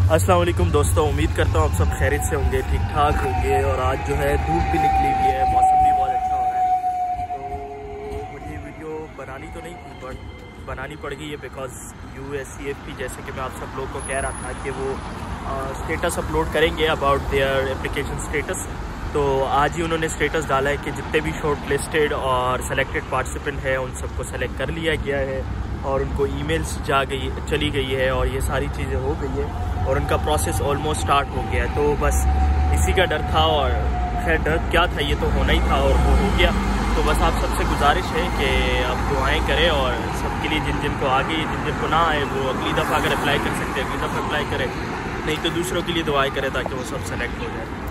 अस्सलाम वालेकुम दोस्तों, उम्मीद करता हूँ आप सब खैरियत से होंगे, ठीक ठाक होंगे। और आज जो है धूप भी निकली हुई है, मौसम भी बहुत अच्छा हो रहा है। तो मुझे वीडियो बनानी तो नहीं थी बट बनानी पड़ गई है बिकॉज़ USCFP जैसे कि मैं आप सब लोगों को कह रहा था कि वो स्टेटस अपलोड करेंगे अबाउट देयर एप्लीकेशन स्टेटस। तो आज ही उन्होंने स्टेटस डाला है कि जितने भी शॉर्ट लिस्टेड और सेलेक्टेड पार्टिसिपेंट हैं उन सबको सेलेक्ट कर लिया गया है और उनको ईमेल्स चली गई है और ये सारी चीज़ें हो गई है और उनका प्रोसेस ऑलमोस्ट स्टार्ट हो गया है। तो बस इसी का डर था और खैर डर क्या था, ये तो होना ही था और वो हो गया। तो बस आप सबसे गुजारिश है कि आप दुआएं करें और सबके लिए जिन को आ गई, जिन को ना आए वो अगली दफ़ा अगर अप्लाई कर सकते हैं अगली दफ़ा अप्लाई करें, नहीं तो दूसरों के लिए दुआएं करें ताकि वो सब सेलेक्ट हो जाए।